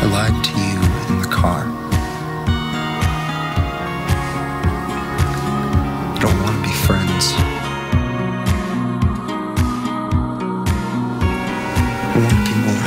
lied to you in the car. I don't want to be friends. I want to be more